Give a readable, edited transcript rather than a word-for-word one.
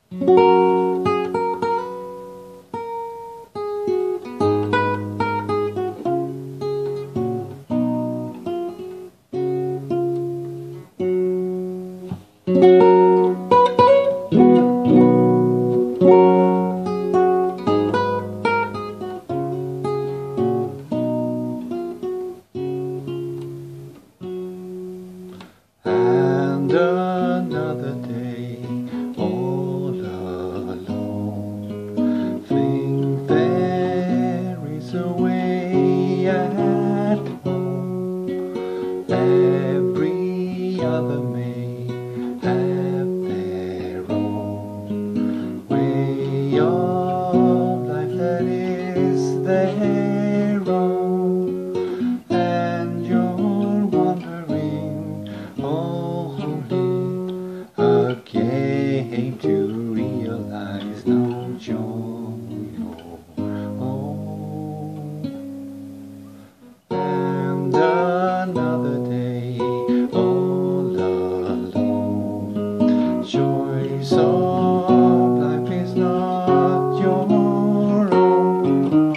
And another day all alone. Think there is a way at home. Every other may have their own way of life that is their own. And you're wondering, oh holy, again to realize no joy, oh. And another day all alone. Choice of life is not your own.